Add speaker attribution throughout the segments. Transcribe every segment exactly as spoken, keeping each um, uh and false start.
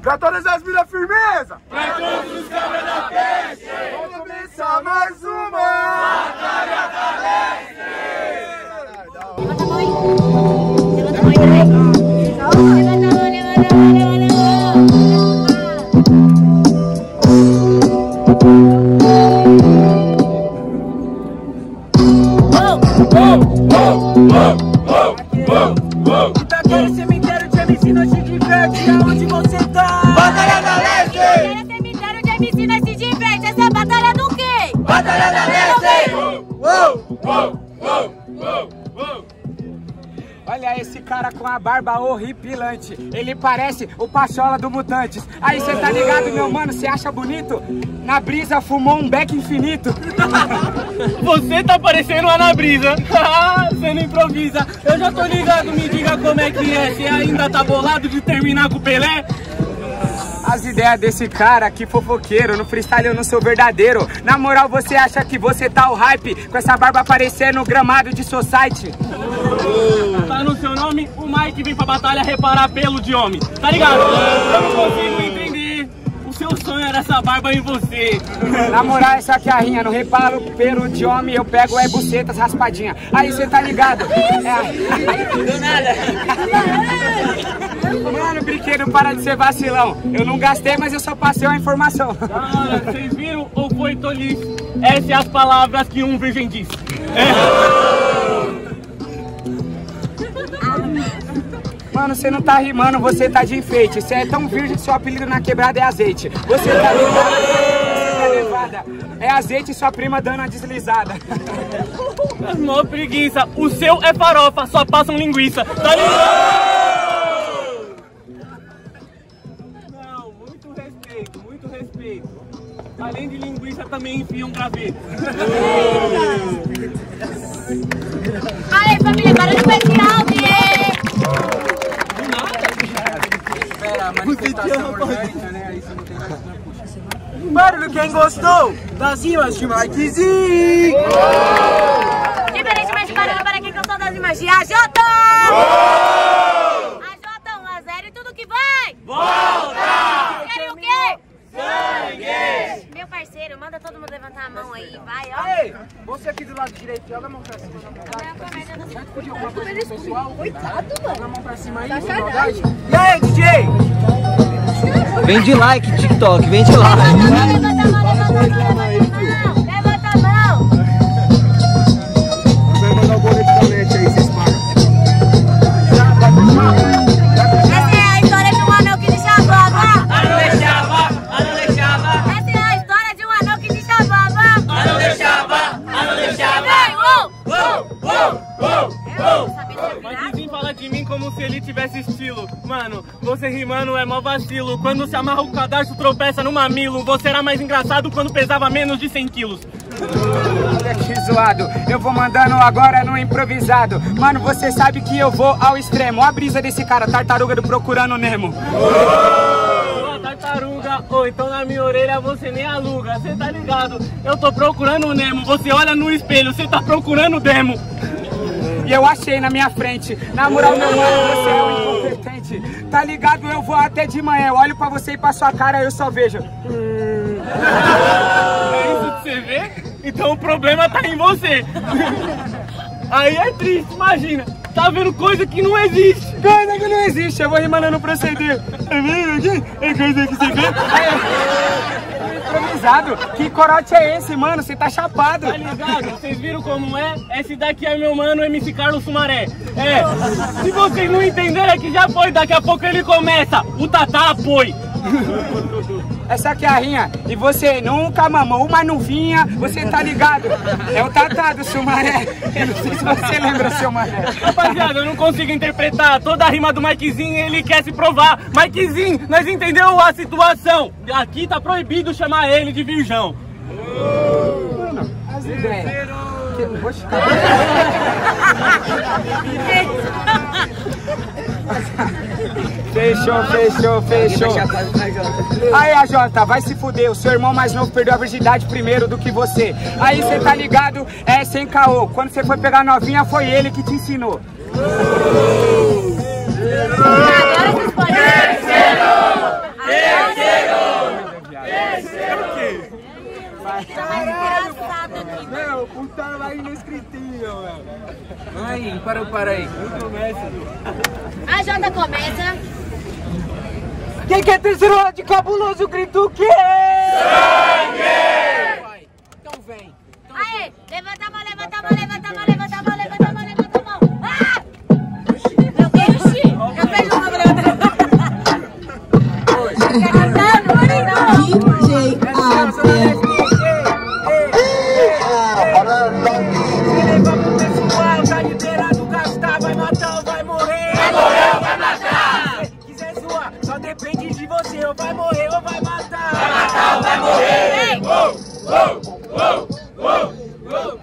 Speaker 1: Pra todas as minas firmeza!
Speaker 2: Pra todos os cabras da peste!
Speaker 1: Vamos começar mais uma!
Speaker 2: Batalha da Leste!
Speaker 3: Levanta a mão aí! Levanta a mão aí, peraí! Levanta a mão, levanta a mão, levanta a mão!
Speaker 4: Itaquera, cemitério de M C, nós se diverte, aonde você tá?
Speaker 2: Batalha da Leste!
Speaker 3: Itaquera, cemitério de M C, nós se diverte, essa é a batalha do quê?
Speaker 2: Batalha da Leste! Uou, uou, uou, uou, uou.
Speaker 4: Olha esse cara com a barba horripilante, ele parece o Pachola do Mutantes. Aí cê tá ligado, meu mano, cê acha bonito? Na brisa fumou um beck infinito.
Speaker 5: Você tá parecendo uma na brisa. Você não improvisa. Eu já tô ligado, me diga como é que é. Você ainda tá bolado de terminar com o Pelé?
Speaker 4: As ideias desse cara, que fofoqueiro, no freestyle eu não sou verdadeiro. Na moral, você acha que você tá o hype, com essa barba parecendo o gramado de society?
Speaker 5: Tá no seu nome, o Mike vem pra batalha reparar pelo de homem. Tá ligado? Eu não consigo entender. O seu sonho era essa barba em você.
Speaker 4: Na moral, essa aqui é a rinha, não reparo pelo de homem, eu pego é bucetas raspadinha. Aí você tá ligado? É.
Speaker 5: Do nada.
Speaker 4: Mano, brinquedo, para de ser vacilão. Eu não gastei, mas eu só passei uma informação.
Speaker 5: Ah, vocês viram ou foi tolice? Essas são as palavras que um virgem disse. É.
Speaker 4: Mano, você não tá rimando, você tá de enfeite. Você é tão virgem que seu apelido na quebrada é azeite. Você tá ligado, você tá levada. É azeite e sua prima dando uma deslizada.
Speaker 5: Mó preguiça. O seu é farofa, só passam linguiça. Tá ligado? Não, muito respeito, muito respeito. Além de linguiça, também enfiam graveto.
Speaker 3: Aí, família, barulho pra esse áudio!
Speaker 4: Barulho, quem gostou das rimas de Mikezinho?
Speaker 3: Diferente mais de barulho para quem gostou das rimas de A J! A J um a zero e tudo que vai!
Speaker 2: Volta!
Speaker 3: Querem o quê?
Speaker 2: Sangue!
Speaker 3: Meu parceiro, manda todo mundo levantar a mão aí, vai, ó!
Speaker 4: Ei, você aqui do lado direito, joga a mão pra cima.
Speaker 3: Coitado, mano!
Speaker 4: Joga a mão pra cima aí,
Speaker 3: Tá
Speaker 4: sem
Speaker 3: sacanagem.
Speaker 4: maldade. E aí, D J?
Speaker 6: Vem de like, TikTok, vem de like.
Speaker 3: Levanta a mão, levanta a mão, levanta a mão, levanta a mão! Levanta a mão!
Speaker 1: Vai mandar o boleto da net aí, vocês pagam.
Speaker 3: Essa é a história de um anão que te chavava!
Speaker 5: Ah, não deixava, ah, não deixava,
Speaker 3: Essa é a história de um anão que te chavava!
Speaker 5: ah, não deixava, ah, não deixava.
Speaker 3: Vem, uou!
Speaker 2: Uou, uou, uou, uou.
Speaker 5: Mas dizem fala de mim como se ele tivesse estilo. Mano, você rimando é mó vacilo. Quando se amarra o cadarço, tropeça no mamilo. Você era mais engraçado quando pesava menos de cem quilos.
Speaker 4: Olha que zoado, eu vou mandando agora no improvisado. Mano, você sabe que eu vou ao extremo. Olha a brisa desse cara, tartaruga do Procurando Nemo.
Speaker 5: Ô, tartaruga, ou então na minha orelha você nem aluga. Você tá ligado? Eu tô procurando o Nemo. Você olha no espelho, você tá procurando o demo.
Speaker 4: E eu achei na minha frente. Na moral, meu mano, você é um incompetente. Tá ligado? Eu vou até de manhã. Eu olho pra você e pra sua cara eu só vejo. Hum...
Speaker 5: É isso que você vê? Então o problema tá em você. Aí é triste, imagina. Tá vendo coisa que não existe.
Speaker 4: Coisa que não existe. Eu vou rimando no proceder. É mesmo aqui? É coisa que você vê? Improvisado. Que corote é esse, mano? Você tá chapado.
Speaker 5: Tá ligado? Vocês viram como é? Esse daqui é meu mano, M C Carlos Sumaré. É, se vocês não entenderem é que já foi, daqui a pouco ele começa. O Tatá apoia.
Speaker 4: Essa aqui é a rinha. E você nunca mamou uma nuvinha, você tá ligado? É o Tatá do Sumaré. Eu não sei se você lembra, seu Maré.
Speaker 5: Rapaziada, eu não consigo interpretar toda a rima do Mikezinho, ele quer se provar. Mikezinho, nós entendeu a situação. Aqui tá proibido chamar ele de virgão.
Speaker 4: Mano, as ideias. Que... Oxe, Fechou, fechou, fechou. Aí, A J, vai se fuder. O seu irmão mais novo perdeu a virgindade primeiro do que você. Aí você tá ligado, é sem caô. Quando você foi pegar novinha, foi ele que te ensinou.
Speaker 3: Agora vocês podem.
Speaker 2: aí, para, para aí.
Speaker 3: A Jota começa.
Speaker 4: Quem quer terceiro de cabuloso grito o quê?
Speaker 2: Sangue! Então vem. Então
Speaker 3: Aê, levanta a mão, levanta a mão, levanta a mão, levanta a mão, levanta a mão, levanta a mão. Ah! Meu Deus, eu vejo uma levanta. Quer cantar? Não vou nem não.
Speaker 7: D J Abel.
Speaker 4: Se levar pro pessoal, tá liberado, gastar, vai matar ou vai morrer?
Speaker 2: Vai morrer ou vai matar?
Speaker 4: Se quiser zoar, só depende de você, ou vai morrer ou vai matar.
Speaker 2: Vai matar ou vai morrer? Uou, uou, uou, uou, uou.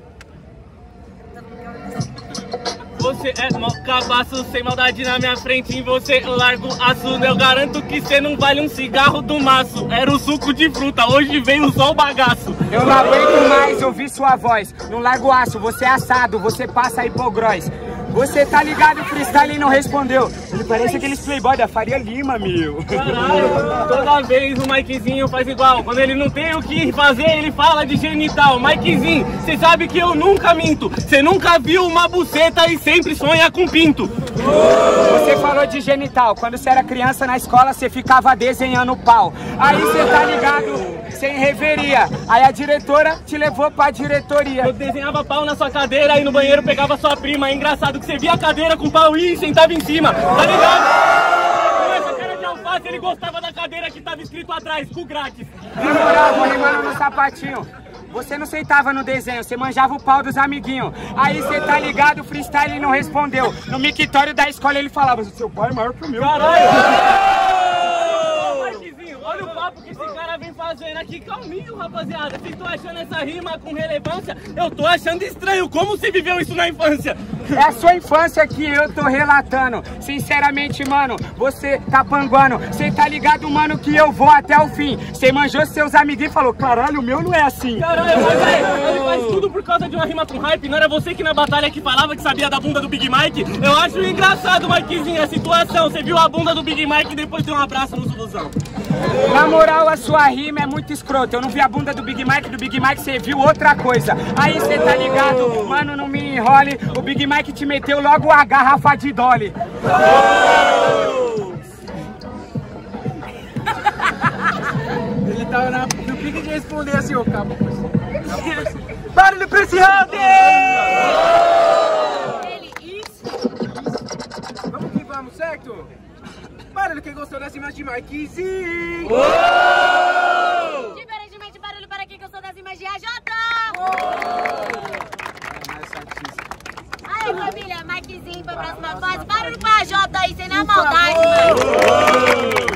Speaker 5: Você é mó cabaço, sem maldade na minha frente, em você eu largo aço. Eu garanto que cê não vale um cigarro do maço. Era o suco de fruta, hoje veio só o bagaço.
Speaker 4: Eu não aguento mais ouvir sua voz. Não largo aço, você é assado, você passa hipogróis. Você tá ligado, freestyle, e não respondeu. Ele parece aqueles playboy da Faria Lima, meu.
Speaker 5: Caralho, toda vez o Mikezinho faz igual. Quando ele não tem o que fazer, ele fala de genital. Mikezinho, cê sabe que eu nunca minto. Cê nunca viu uma buceta e sempre sonha com pinto.
Speaker 4: Você falou de genital. Quando você era criança na escola, você ficava desenhando pau. Aí você tá ligado, sem reveria. Aí a diretora te levou pra diretoria.
Speaker 5: Eu desenhava pau na sua cadeira e no banheiro pegava sua prima. É engraçado que você via a cadeira com pau e sentava em cima. Tá ligado? Com essa cara de alface, ele gostava da cadeira que tava escrito atrás, cu grátis.
Speaker 4: Na moral, vou rimando no sapatinho. Você não sentava no desenho, você manjava o pau dos amiguinhos. Aí você tá ligado, o freestyle não respondeu. No mictório da escola ele falava: seu pai é maior que o meu.
Speaker 5: Caralho! Mikezinho, olha o papo que esse cara vem fazendo aqui. Calminho, rapaziada. Vocês estão achando essa rima com relevância? Eu tô achando estranho. Como você viveu isso na infância?
Speaker 4: É a sua infância que eu tô relatando. Sinceramente, mano, você tá panguando. Você tá ligado, mano, que eu vou até o fim. Você manjou seus amiguinhos e falou: caralho, o meu não é assim.
Speaker 5: Caralho, mas aí, ele faz tudo por causa de uma rima com hype. Não era você que na batalha que falava que sabia da bunda do Big Mike? Eu acho engraçado, Mikezinho, a situação. Você viu a bunda do Big Mike e depois deu um abraço no Zuluzão.
Speaker 4: Na moral, a sua rima é muito escrota. Eu não vi a bunda do Big Mike, do Big Mike você viu outra coisa. Aí você tá ligado, mano, não me enrole. O Big Mike te meteu logo a garrafa de Dolly.
Speaker 2: Ele tava na, no pique de responder assim, ô cabo.
Speaker 4: Barulho pra esse round!
Speaker 3: Ele, isso.
Speaker 2: Vamos que vamos, certo? Barulho quem gostou das imagens de Mikezinho.
Speaker 3: Diferentemente, barulho para quem gostou das imagens de A J. Aí, família, Mikezinho pra próxima fase. Barulho pra A J aí, sem na maldade, mano.